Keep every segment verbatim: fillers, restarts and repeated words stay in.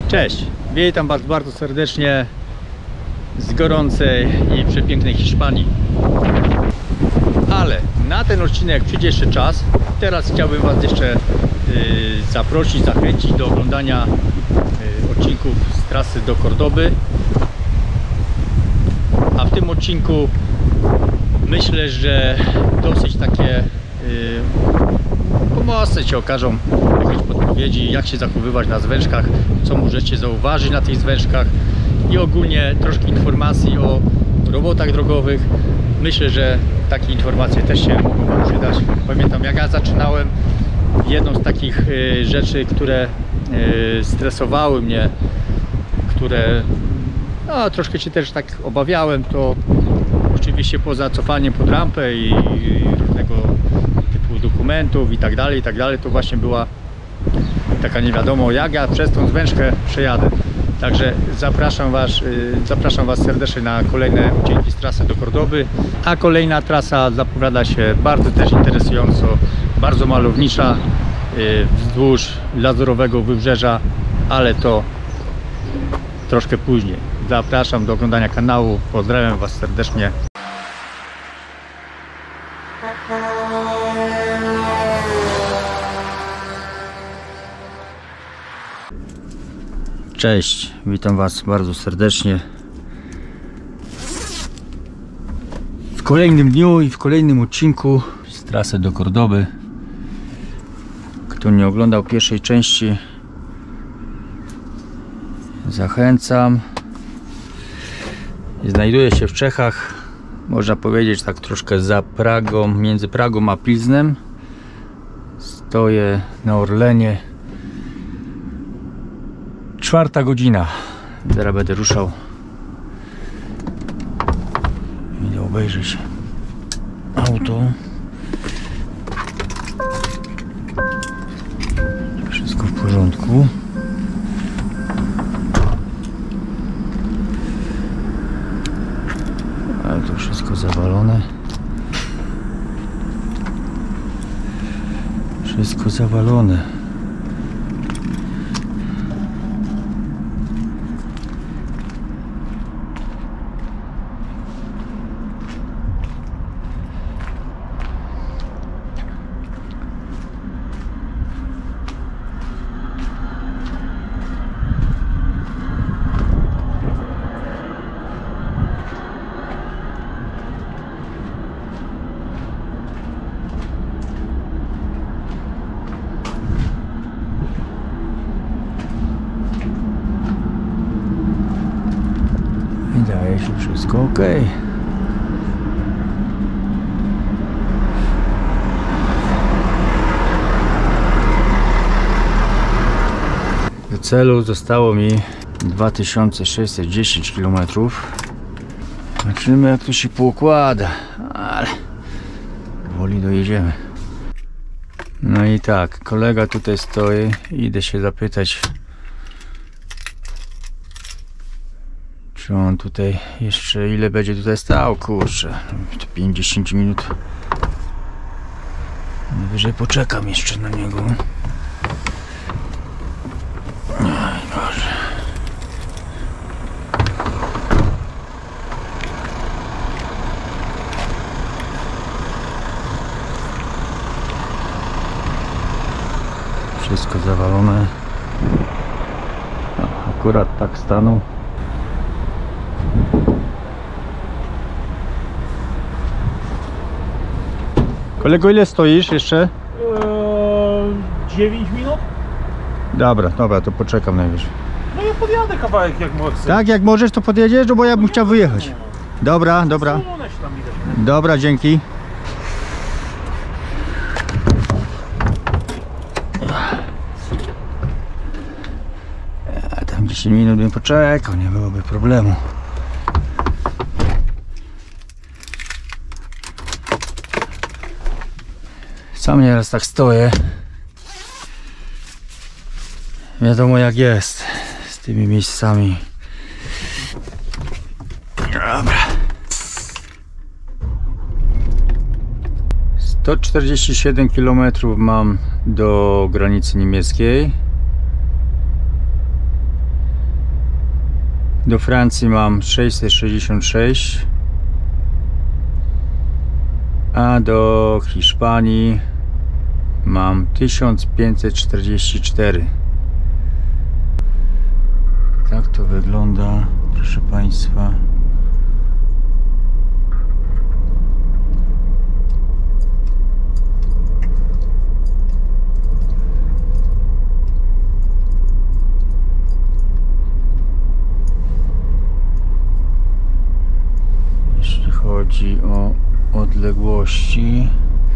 Cześć, witam Was bardzo serdecznie z gorącej i przepięknej Hiszpanii. Ale na ten odcinek przyjdzie jeszcze czas. Teraz chciałbym Was jeszcze y, zaprosić, zachęcić do oglądania y, odcinków z trasy do Kordoby. A w tym odcinku myślę, że dosyć takie y, pomocne Ci okażą jakieś podpowiedzi, jak się zachowywać na zwężkach, co możecie zauważyć na tych zwężkach i ogólnie troszkę informacji o robotach drogowych. Myślę, że takie informacje też się mogą Wam przydać. Pamiętam, jak ja zaczynałem, jedną z takich y, rzeczy, które y, stresowały mnie, które no, troszkę się też tak obawiałem, to oczywiście poza cofaniem pod rampę i, i różnego typu dokumentów i tak dalej, i tak dalej, to właśnie była taka nie wiadomo jak ja przez tą zwężkę przejadę. Także zapraszam Was, zapraszam Was serdecznie na kolejne odcinki z trasy do Kordoby. A kolejna trasa zapowiada się bardzo też interesująco, bardzo malownicza, wzdłuż lazurowego wybrzeża, ale to troszkę później. Zapraszam do oglądania kanału, pozdrawiam Was serdecznie. Cześć, witam Was bardzo serdecznie w kolejnym dniu i w kolejnym odcinku z trasy do Kordoby. Kto nie oglądał pierwszej części, zachęcam. Znajduję się w Czechach, można powiedzieć tak troszkę za Pragą, między Pragą a Pilznem. Stoję na Orlenie. Czwarta godzina. Zaraz będę ruszał. Idę obejrzeć auto. Wszystko w porządku. Ale to wszystko zawalone. Wszystko zawalone. Wydaje się wszystko ok. Do celu zostało mi dwa tysiące sześćset dziesięć kilometrów. Zobaczymy, jak to się poukłada, ale powoli dojedziemy. No i tak, kolega tutaj stoi, idę się zapytać, czy on tutaj jeszcze ile będzie tutaj stał. Kurczę, pięćdziesiąt minut. Najwyżej poczekam jeszcze na niego. Oj Boże. Wszystko zawalone. No, akurat tak stanął. Kolego, ile stoisz jeszcze? Eee, dziewięć minut? Dobra, dobra, to poczekam najwyżej. No ja podjadę kawałek jak mogę. Tak, jak możesz, to podjedziesz, no bo ja bym chciał wyjechać. Dobra, dobra. Dobra, dzięki. Ja tam dziesięć minut bym poczekał, nie byłoby problemu. Sam nieraz tak stoję. Wiadomo jak jest z tymi miejscami. Dobra. sto czterdzieści siedem kilometrów mam do granicy niemieckiej. Do Francji mam sześćset sześćdziesiąt sześć, a do Hiszpanii mam tysiąc pięćset czterdzieści cztery. Tak to wygląda, proszę Państwa. Jeśli chodzi o odległości,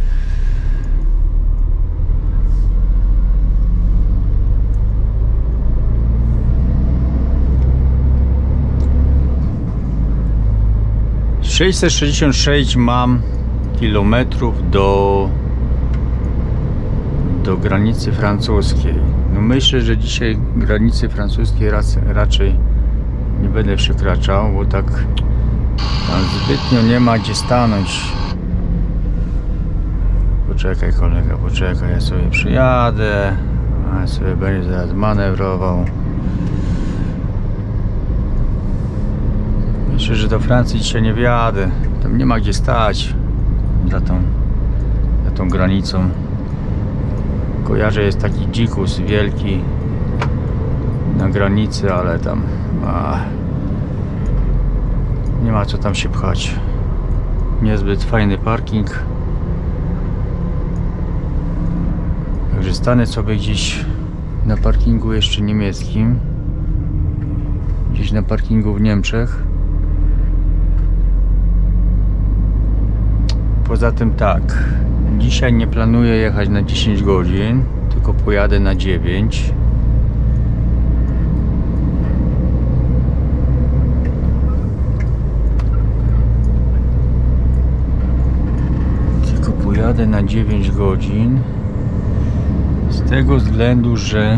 sześćset sześćdziesiąt sześć mam kilometrów do do granicy francuskiej. No myślę, że dzisiaj granicy francuskiej raczej nie będę przekraczał, bo tak tam zbytnio nie ma gdzie stanąć. Poczekaj kolega, poczekaj, ja sobie przyjadę, a ja sobie będę zaraz manewrował. Myślę, że do Francji dzisiaj nie wjadę. Tam nie ma gdzie stać za tą, za tą granicą. Kojarzę, jest taki dzikus wielki na granicy, ale tam a, nie ma co tam się pchać. Niezbyt fajny parking. Także stanę sobie gdzieś na parkingu jeszcze niemieckim. Gdzieś na parkingu w Niemczech. Poza tym tak, dzisiaj nie planuję jechać na dziesięć godzin, tylko pojadę na dziewięć. Tylko pojadę na dziewięć godzin. Z tego względu, że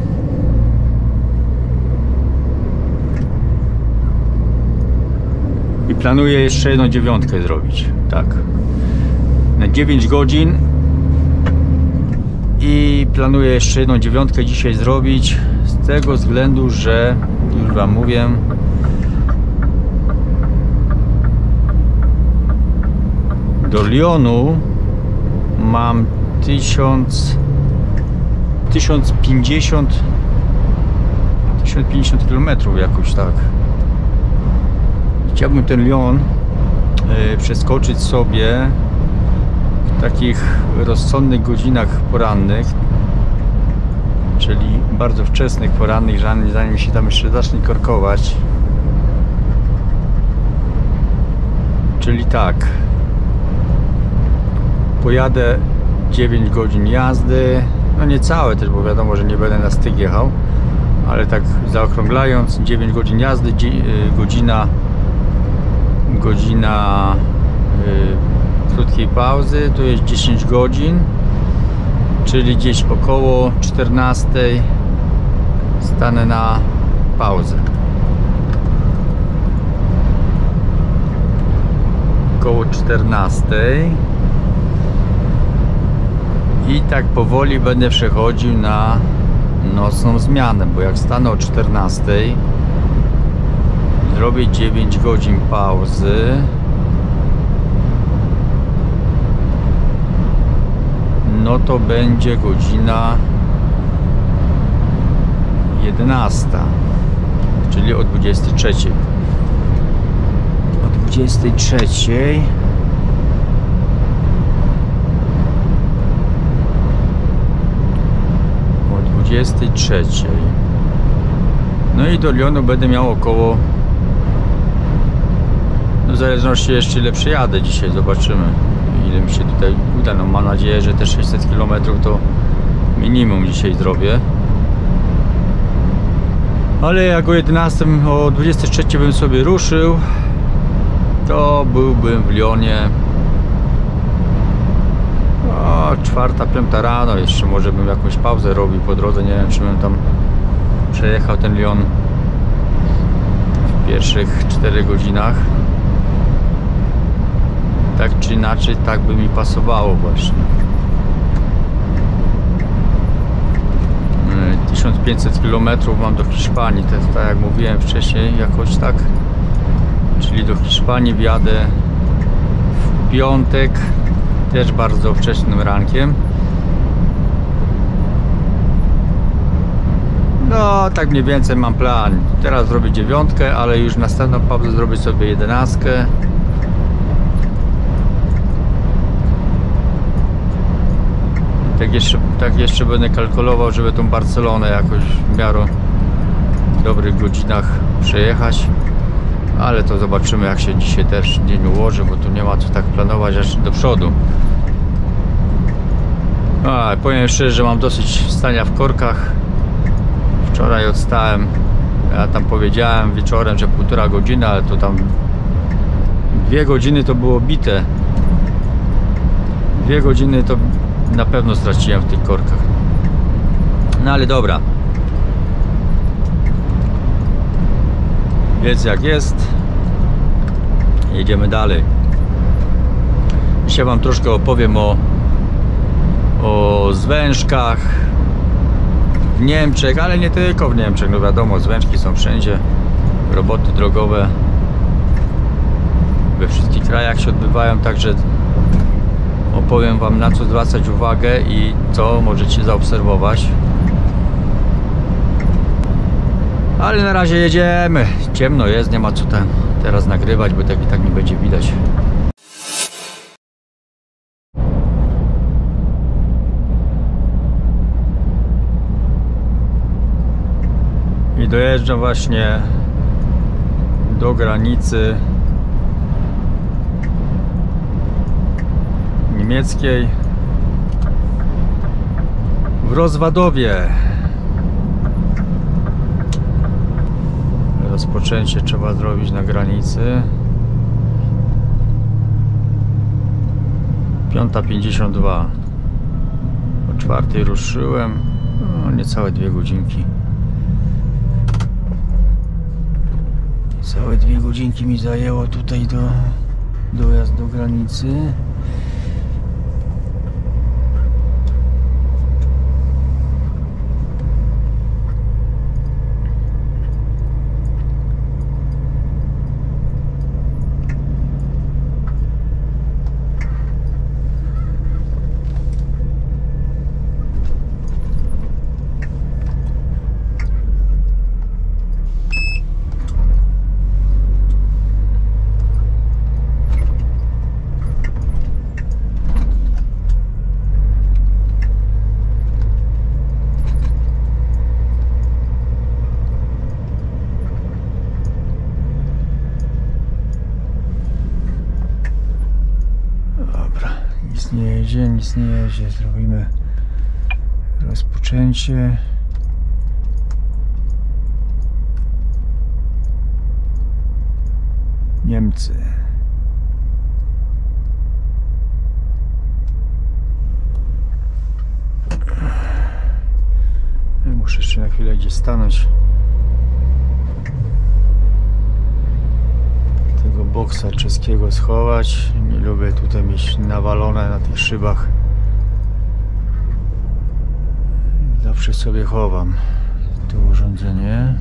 i planuję jeszcze jedną dziewiątkę zrobić. Tak. Na dziewięć godzin i planuję jeszcze jedną dziewiątkę dzisiaj zrobić z tego względu, że już wam mówię, do Lyonu mam tysiąc pięćdziesiąt kilometrów jakoś tak. Chciałbym ten Lyon y, przeskoczyć sobie w takich rozsądnych godzinach porannych, czyli bardzo wczesnych porannych, zanim się tam jeszcze zacznie korkować. Czyli tak, pojadę dziewięć godzin jazdy, no nie całe też, bo wiadomo, że nie będę na styk jechał, ale tak zaokrąglając, dziewięć godzin jazdy, godzina godzina yy, krótkiej pauzy, to jest dziesięć godzin, czyli gdzieś około czternastej stanę na pauzę. Około czternastej i tak powoli będę przechodził na nocną zmianę, bo jak stanę o czternastej, zrobię dziewięć godzin pauzy, no to będzie godzina jedenasta, czyli o dwudziestej trzeciej. O dwudziestej trzeciej o dwudziestej trzeciej. No i do Lyonu będę miał około, no w zależności jeszcze ile przejadę dzisiaj, zobaczymy ile mi się tutaj uda. No mam nadzieję, że te sześćset kilometrów to minimum dzisiaj zrobię. Ale jak o jedenastej, o dwudziestej trzeciej bym sobie ruszył, to byłbym w Lyonie o czwarta, piąta rano. Jeszcze może bym jakąś pauzę robił po drodze, nie wiem, czy bym tam przejechał ten Lyon w pierwszych czterech godzinach. Tak czy inaczej, tak by mi pasowało właśnie. tysiąc pięćset kilometrów mam do Hiszpanii. To jest tak jak mówiłem wcześniej, jakoś tak. Czyli do Hiszpanii wjadę w piątek, też bardzo wczesnym rankiem. No, tak mniej więcej mam plan. Teraz zrobię dziewiątkę, ale już następną pauzę zrobię sobie jedenastkę. Tak jeszcze, tak jeszcze będę kalkulował, żeby tą Barcelonę jakoś w miarę dobrych godzinach przejechać. Ale to zobaczymy, jak się dzisiaj też dzień ułoży, bo tu nie ma co tak planować aż do przodu. A, powiem szczerze, że mam dosyć stania w korkach. Wczoraj odstałem, ja tam powiedziałem wieczorem, że półtora godziny, ale to tam dwie godziny to było bite. Dwie godziny to na pewno straciłem w tych korkach. No ale dobra. Więc jak jest, jedziemy dalej. Dzisiaj wam troszkę opowiem o o zwężkach w Niemczech, ale nie tylko w Niemczech. No wiadomo, zwężki są wszędzie. Roboty drogowe we wszystkich krajach się odbywają, także opowiem wam, na co zwracać uwagę i co możecie zaobserwować. Ale na razie jedziemy. Ciemno jest, nie ma co tam teraz nagrywać, bo tak i tak nie będzie widać. I dojeżdżam właśnie do granicy niemieckiej w Rozwadowie. Rozpoczęcie trzeba zrobić na granicy. piąta pięćdziesiąt dwa. O czwartej ruszyłem. No, niecałe dwie godzinki. Całe dwie godzinki mi zajęło tutaj do dojazd do granicy. Nic nie jedzie, nic nie jedzie. Zrobimy rozpoczęcie. Niemcy. Ja muszę jeszcze na chwilę gdzieś stanąć. Tego boksa czeskiego schować. Nie lubię tutaj mieć nawalone na tych szybach. Zawsze sobie chowam to urządzenie.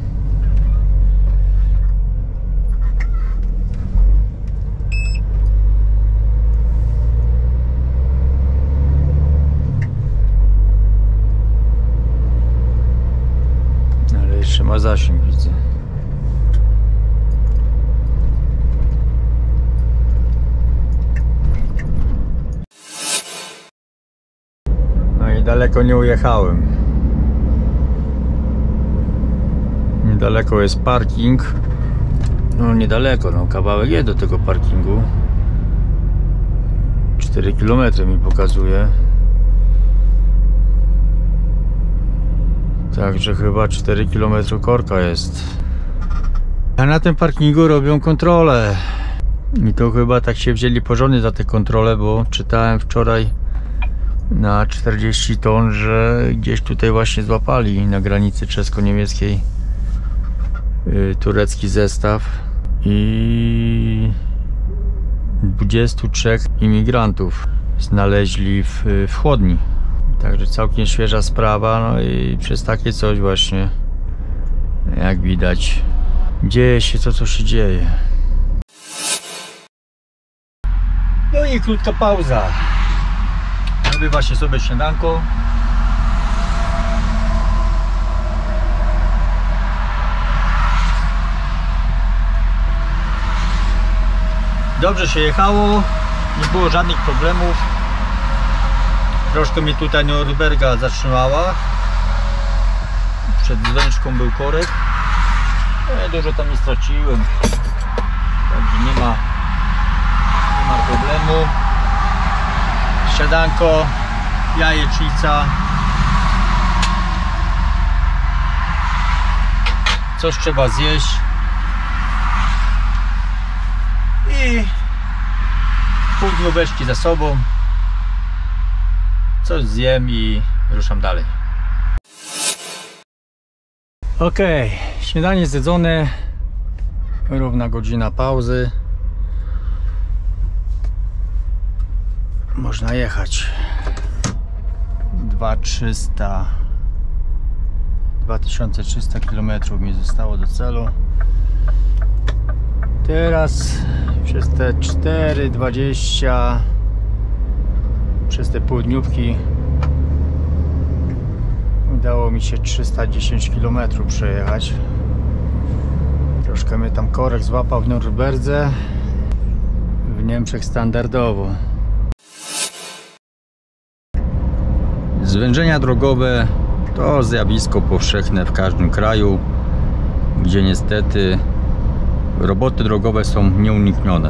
Ale jeszcze ma zasięg, widzę. Daleko nie ujechałem. Niedaleko jest parking. No niedaleko, no kawałek jest do tego parkingu. cztery kilometry mi pokazuje. Także chyba cztery kilometry korka jest. A na tym parkingu robią kontrolę. I to chyba tak się wzięli porządnie za te kontrole, bo czytałem wczoraj na czterdzieści ton, że gdzieś tutaj właśnie złapali na granicy czesko-niemieckiej yy, turecki zestaw i dwudziestu trzech imigrantów znaleźli w, w chłodni. Także całkiem świeża sprawa, no i przez takie coś właśnie, jak widać, dzieje się to, co się dzieje. No i krótka pauza. Robię właśnie sobie śniadanko. Dobrze się jechało, nie było żadnych problemów. Troszkę mnie tutaj Norberga zatrzymała. Przed zwężką był korek. Ja dużo tam nie straciłem. Także nie ma, nie ma problemu. Śniadanko, jajecznica. Coś trzeba zjeść. I pół dnióweczki za sobą. Coś zjem i ruszam dalej. Ok, śniadanie zjedzone. Równa godzina pauzy. Można jechać. dwa tysiące trzysta dwa tysiące trzysta kilometrów mi zostało do celu. Teraz przez te cztery dwadzieścia, przez te półdniówki udało mi się trzysta dziesięć kilometrów przejechać. Troszkę mnie tam korek złapał w Norberdze, w Niemczech standardowo. Zwężenia drogowe to zjawisko powszechne w każdym kraju, gdzie niestety roboty drogowe są nieuniknione.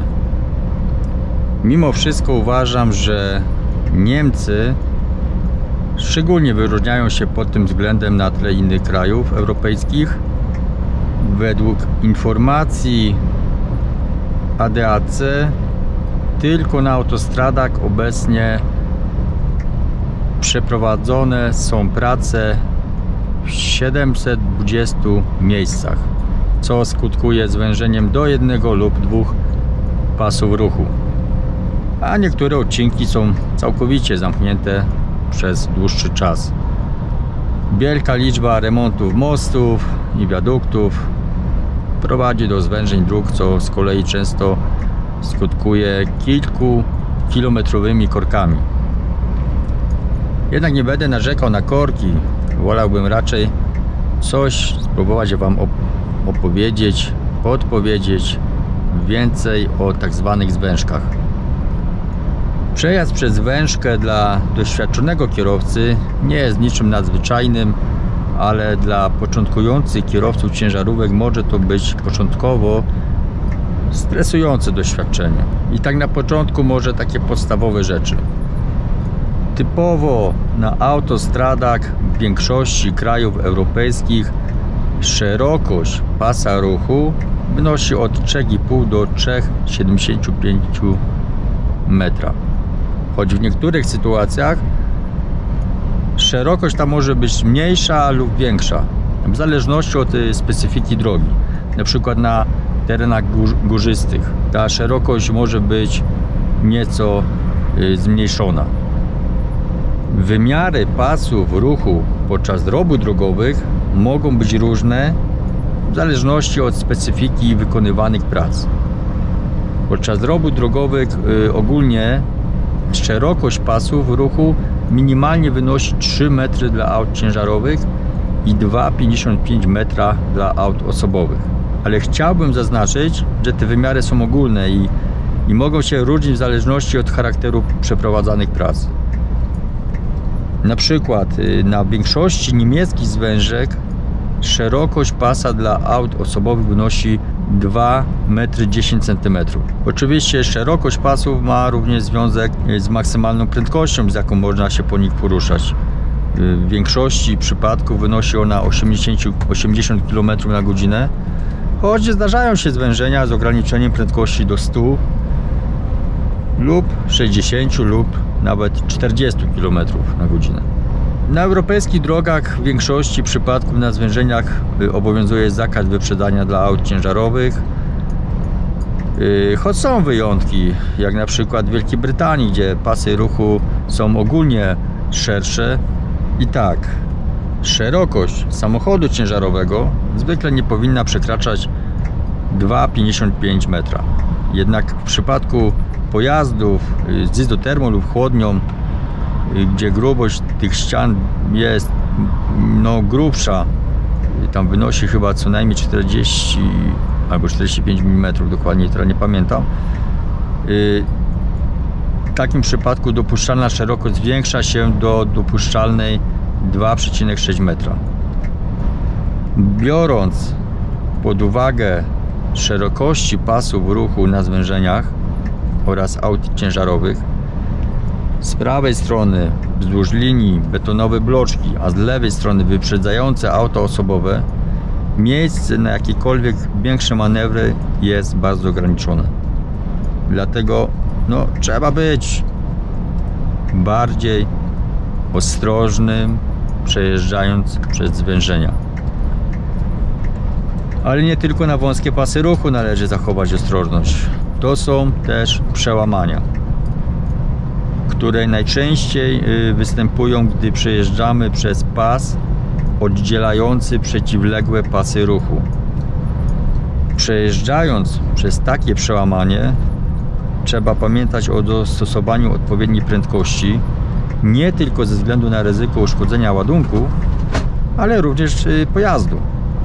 Mimo wszystko uważam, że Niemcy szczególnie wyróżniają się pod tym względem na tle innych krajów europejskich. Według informacji A D A C tylko na autostradach obecnie przeprowadzone są prace w siedemset dwudziestu miejscach, co skutkuje zwężeniem do jednego lub dwóch pasów ruchu, a niektóre odcinki są całkowicie zamknięte przez dłuższy czas. Wielka liczba remontów mostów i wiaduktów prowadzi do zwężeń dróg, co z kolei często skutkuje kilkukilometrowymi korkami. Jednak nie będę narzekał na korki, wolałbym raczej coś spróbować Wam opowiedzieć, podpowiedzieć więcej o tak zwanych zwężkach. Przejazd przez wężkę dla doświadczonego kierowcy nie jest niczym nadzwyczajnym, ale dla początkujących kierowców ciężarówek może to być początkowo stresujące doświadczenie. I tak na początku może takie podstawowe rzeczy. Typowo na autostradach w większości krajów europejskich szerokość pasa ruchu wynosi od trzy i pół do trzy przecinek siedemdziesiąt pięć metra. Choć w niektórych sytuacjach szerokość ta może być mniejsza lub większa, w zależności od specyfiki drogi. Na przykład na terenach górzystych ta szerokość może być nieco zmniejszona. Wymiary pasów ruchu podczas robót drogowych mogą być różne w zależności od specyfiki wykonywanych prac. Podczas robót drogowych y, ogólnie szerokość pasów ruchu minimalnie wynosi trzy metry dla aut ciężarowych i dwa przecinek pięćdziesiąt pięć metra dla aut osobowych. Ale chciałbym zaznaczyć, że te wymiary są ogólne i, i mogą się różnić w zależności od charakteru przeprowadzanych prac. Na przykład na większości niemieckich zwężek szerokość pasa dla aut osobowych wynosi dwa metry dziesięć centymetrów. Oczywiście szerokość pasów ma również związek z maksymalną prędkością, z jaką można się po nich poruszać. W większości przypadków wynosi ona osiemdziesiąt kilometrów na godzinę, choć zdarzają się zwężenia z ograniczeniem prędkości do stu lub sześćdziesięciu lub nawet czterdziestu kilometrów na godzinę. Na europejskich drogach w większości przypadków na zwężeniach obowiązuje zakaz wyprzedzania dla aut ciężarowych, choć są wyjątki, jak na przykład w Wielkiej Brytanii, gdzie pasy ruchu są ogólnie szersze. I tak, szerokość samochodu ciężarowego zwykle nie powinna przekraczać dwa przecinek pięćdziesiąt pięć metra. Jednak w przypadku pojazdów z izotermą lub chłodnią, gdzie grubość tych ścian jest no grubsza, tam wynosi chyba co najmniej czterdzieści albo czterdzieści pięć milimetrów, dokładnie teraz nie pamiętam. W takim przypadku dopuszczalna szerokość zwiększa się do dopuszczalnej dwa przecinek sześć metra. Biorąc pod uwagę szerokości pasów ruchu na zwężeniach oraz aut ciężarowych, z prawej strony wzdłuż linii betonowe bloczki, a z lewej strony wyprzedzające auto osobowe, miejsce na jakiekolwiek większe manewry jest bardzo ograniczone. Dlatego no, trzeba być bardziej ostrożnym, przejeżdżając przez zwężenia. Ale nie tylko na wąskie pasy ruchu należy zachować ostrożność. To są też przełamania, które najczęściej występują, gdy przejeżdżamy przez pas oddzielający przeciwległe pasy ruchu. Przejeżdżając przez takie przełamanie, trzeba pamiętać o dostosowaniu odpowiedniej prędkości, nie tylko ze względu na ryzyko uszkodzenia ładunku, ale również pojazdu.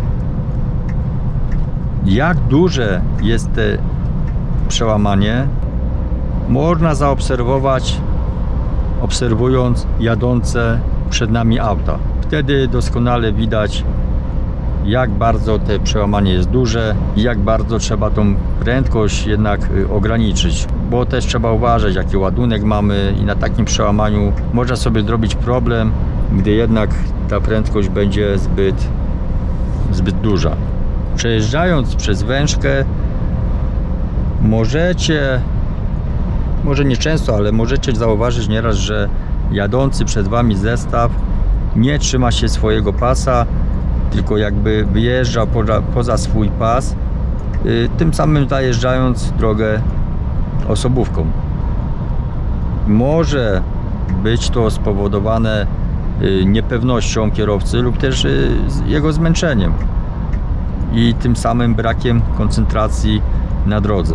Jak duże jest to przełamanie, można zaobserwować, obserwując jadące przed nami auta. Wtedy doskonale widać, jak bardzo to przełamanie jest duże i jak bardzo trzeba tą prędkość jednak ograniczyć, bo też trzeba uważać, jaki ładunek mamy, i na takim przełamaniu można sobie zrobić problem, gdy jednak ta prędkość będzie zbyt, zbyt duża. Przejeżdżając przez wężkę możecie, może nie często, ale możecie zauważyć nieraz, że jadący przed wami zestaw nie trzyma się swojego pasa, tylko jakby wyjeżdża poza, poza swój pas, yy, tym samym zajeżdżając drogę osobówką. Może być to spowodowane yy, niepewnością kierowcy lub też yy, jego zmęczeniem i tym samym brakiem koncentracji na drodze.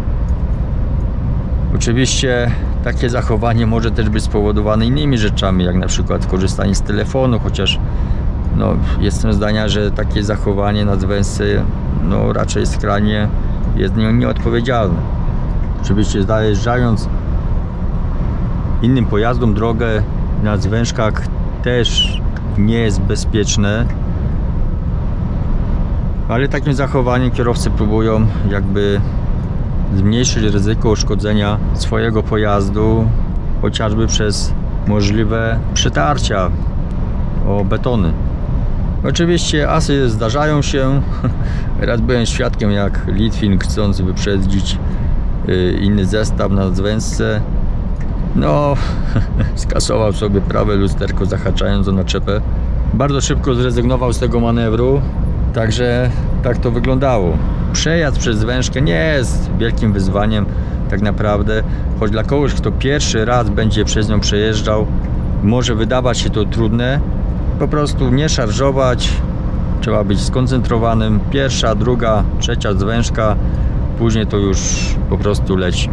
Oczywiście takie zachowanie może też być spowodowane innymi rzeczami, jak na przykład korzystanie z telefonu, chociaż no, jestem zdania, że takie zachowanie na zwężce no, raczej skrajnie jest nieodpowiedzialne. Oczywiście zajeżdżając innym pojazdom drogę na zwężkach też nie jest bezpieczne, ale takim zachowaniem kierowcy próbują jakby zmniejszyć ryzyko uszkodzenia swojego pojazdu, chociażby przez możliwe przetarcia o betony. Oczywiście asy zdarzają się. Raz byłem świadkiem, jak Litwin, chcąc wyprzedzić inny zestaw na zwężce, no skasował sobie prawe lusterko, zahaczając o naczepę. Bardzo szybko zrezygnował z tego manewru, także tak to wyglądało. Przejazd przez wężkę nie jest wielkim wyzwaniem tak naprawdę, choć dla kogoś, kto pierwszy raz będzie przez nią przejeżdżał, może wydawać się to trudne. Po prostu nie szarżować, trzeba być skoncentrowanym. Pierwsza, druga, trzecia zwężka, później to już po prostu leci.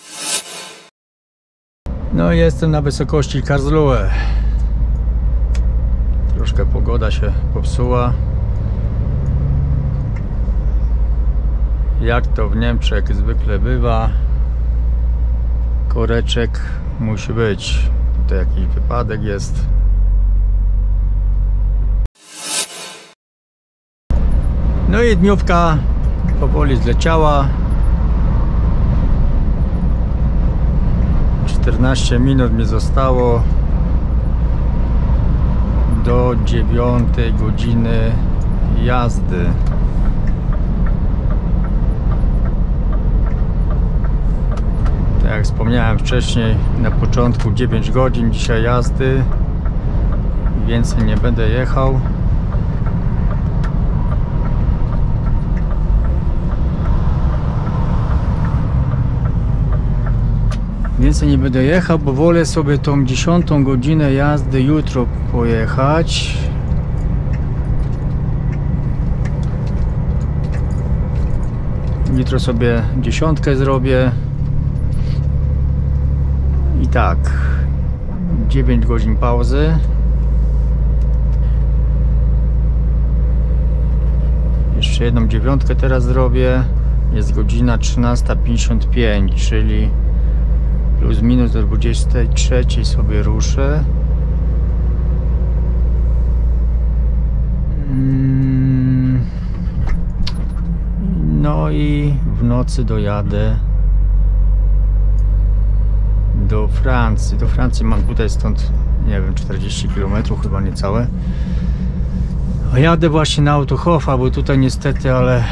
No i jestem na wysokości Karlsruhe. Troszkę pogoda się popsuła. Jak to w Niemczech zwykle bywa, koreczek musi być. Tutaj jakiś wypadek jest. No i dniówka powoli zleciała. czternaście minut mi zostało do dziewiątej godziny jazdy. Tak jak wspomniałem wcześniej, na początku dziewięć godzin dzisiaj jazdy. Więcej nie będę jechał. Więc więcej nie będę jechał, bo wolę sobie tą dziesiątą godzinę jazdy jutro pojechać. Jutro sobie dziesiątkę zrobię. I tak, dziewięć godzin pauzy. Jeszcze jedną dziewiątkę teraz zrobię. Jest godzina trzynasta pięćdziesiąt pięć, czyli plus minus do dwudziestej trzeciej sobie ruszę. No i w nocy dojadę do Francji. Do Francji mam tutaj stąd, nie wiem, czterdzieści kilometrów, chyba niecałe. A jadę właśnie na Autohofa, bo tutaj niestety, ale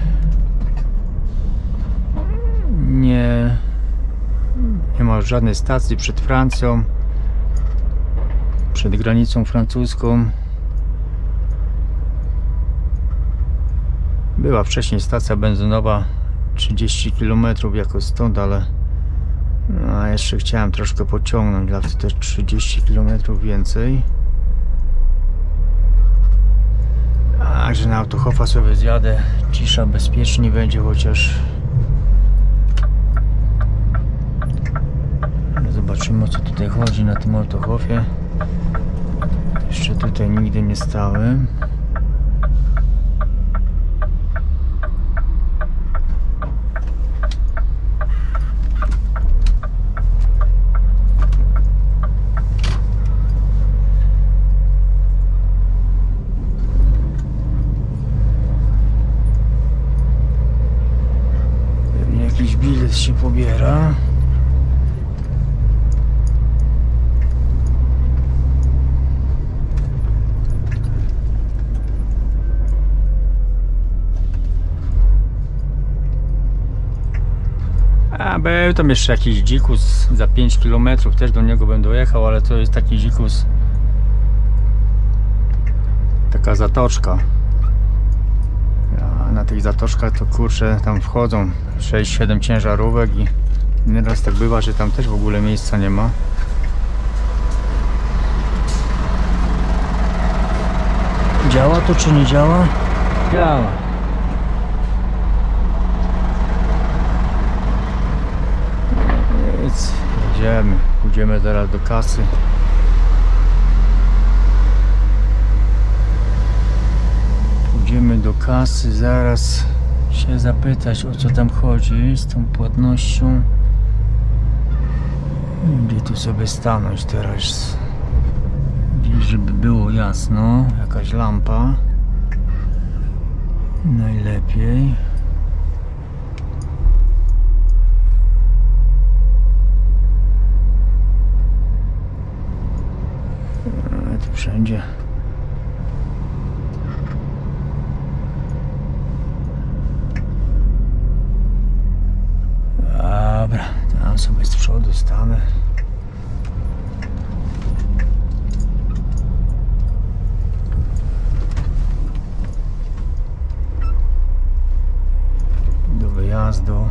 nie, nie ma żadnej stacji przed Francją, przed granicą francuską. Była wcześniej stacja benzynowa trzydzieści kilometrów jako stąd, ale no, jeszcze chciałem troszkę pociągnąć, dla też trzydzieści kilometrów więcej. Także na Autohofa sobie zjadę, cisza, bezpiecznie będzie, chociaż zobaczymy, o co tutaj chodzi na tym Autohofie. Jeszcze tutaj nigdy nie stałem. Jakiś bilet się pobiera. A był tam jeszcze jakiś dzikus za pięć kilometrów, też do niego bym dojechał, ale to jest taki dzikus, taka zatoczka. A na tych zatoczkach to kurczę, tam wchodzą sześć siedem ciężarówek i nieraz tak bywa, że tam też w ogóle miejsca nie ma. Działa to czy nie działa? Działa. Nic, jedziemy, pójdziemy teraz do kasy. Pójdziemy do kasy, zaraz się zapytać, o co tam chodzi z tą płatnością. Gdzie tu sobie stanąć teraz? Gdzieś, żeby było jasno, jakaś lampa najlepiej. Ale tu wszędzie dobra, tam sobie z przodu stanę. Do wyjazdu.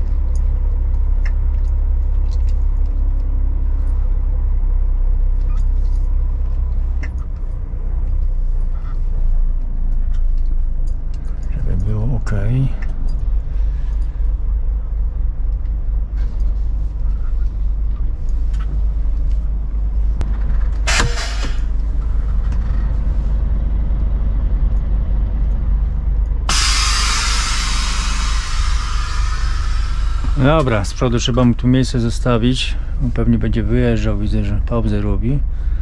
Żeby było ok. Dobra, z przodu trzeba mu tu miejsce zostawić. On pewnie będzie wyjeżdżał, widzę, że pauzę robi.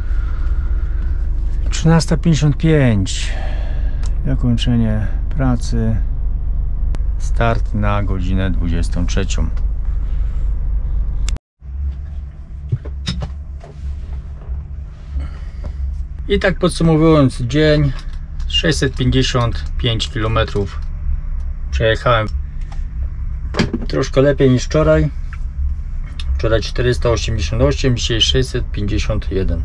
trzynasta pięćdziesiąt pięć. Zakończenie pracy. Start na godzinę dwudziestą trzecią. I tak podsumowując dzień, sześćset pięćdziesiąt pięć kilometrów przejechałem. Troszkę lepiej niż wczoraj. Wczoraj czterysta osiemdziesiąt osiem, dzisiaj sześćset pięćdziesiąt jeden.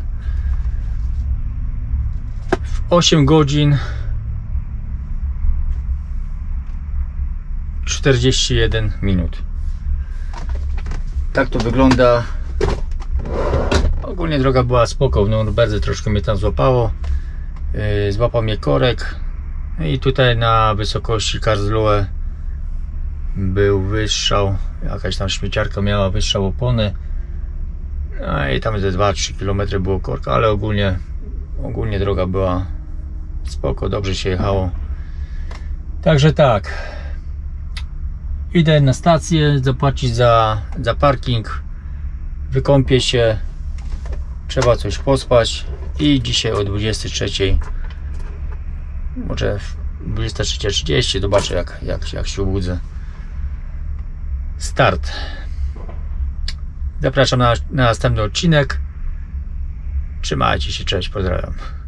W osiem godzin czterdzieści jeden minut. tak to wygląda. Ogólnie droga była spoko, w Norymberdze troszkę mnie tam złapało. Yy, złapał mnie korek. I tutaj na wysokości Karlsruhe był wystrzał, jakaś tam śmieciarka miała wystrzał opony. No i tam ze dwa trzy kilometry było korka, ale ogólnie ogólnie droga była spoko, dobrze się jechało. Także tak, idę na stację zapłacić za, za parking, wykąpię się, trzeba coś pospać i dzisiaj o dwudziestej trzeciej, może dwudziesta trzecia trzydzieści, zobaczę jak, jak, jak się obudzę. Start. Zapraszam na, na następny odcinek. Trzymajcie się, cześć, pozdrawiam.